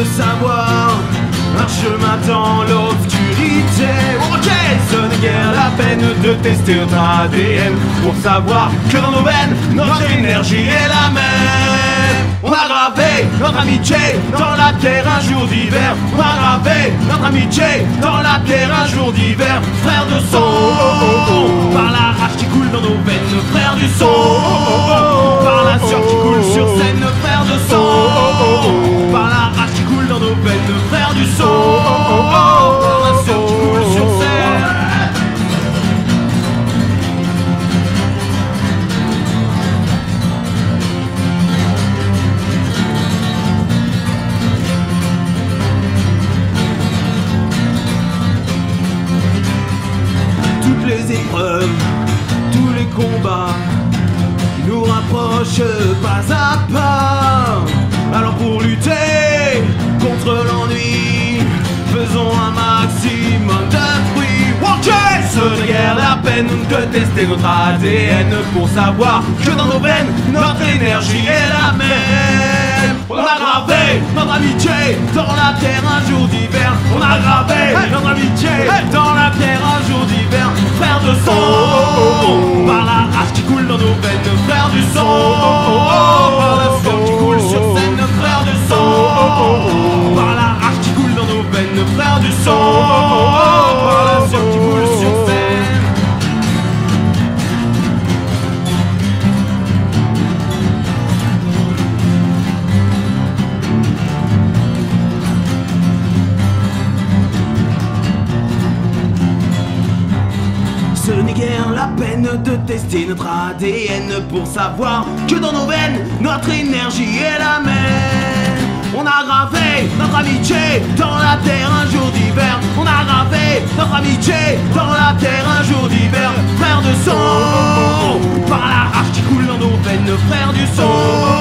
le savoir, un chemin dans l'obscurité. Ok, ce n'est guère la peine de tester notre ADN pour savoir que dans nos veines, notre énergie est la même. On a gravé notre amitié dans la terre un jour d'hiver. On a gravé notre amitié dans la terre un jour d'hiver. Frères de sang, par la rage qui coule dans nos veines, frères du sang, par la sueur qui coule sur scène, frères de sang, par la rage qui coule dans nos veines, frères du sang, par la sueur qui coule sur scène. Toutes les épreuves, tous les combats nous rapprochent pas à pas. Alors pour lutter contre l'ennui, faisons un maximum de bruit. Ok, ce n'est guère la peine de tester notre ADN pour savoir que dans nos veines, notre énergie est la même. On a gravé notre amitié dans la terre un jour d'hiver. On a gravé notre amitié dans la terre un jour d'hiver. Frères de sang, par la rage qui coule dans nos veines, frères du sang, par la sueur qui coule sur scène, frères du sang, par la rage qui coule dans nos veines, frères du sang, par la sueur qui coule sur scène. Ce n'est guère la peine de tester notre ADN pour savoir que dans nos veines, notre énergie est la même. On a gravé notre amitié dans la terre un jour d'hiver. On a gravé notre amitié dans la terre un jour d'hiver. Frères de sang, par la rage qui coule dans nos veines, frères du sang.